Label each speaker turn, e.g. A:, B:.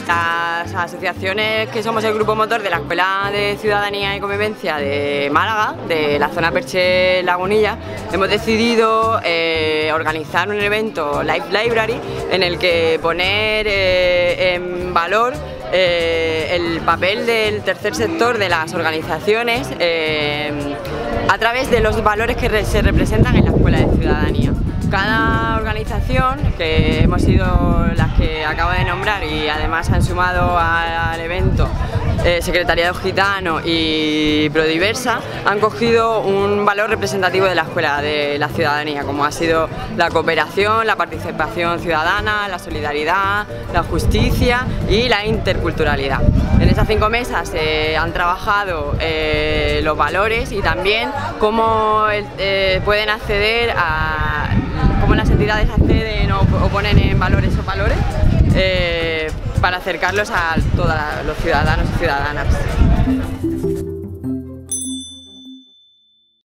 A: las asociaciones que somos el grupo motor de la Escuela de Ciudadanía y Convivencia de Málaga, de la zona Perche Lagunilla, hemos decidido organizar un evento Life Library en el que poner en valor el papel del tercer sector de las organizaciones a través de los valores que se representan en la Escuela de Ciudadanía. Cada organización, que hemos sido las que acabo de nombrar y además han sumado al evento Secretariado Gitano y Prodiversa, han cogido un valor representativo de la Escuela de la Ciudadanía, como ha sido la cooperación, la participación ciudadana, la solidaridad, la justicia y la interculturalidad. En estas 5 mesas han trabajado los valores y también cómo pueden acceder a cómo las entidades acceden o ponen en valor esos valores para acercarlos a todos los ciudadanos y ciudadanas.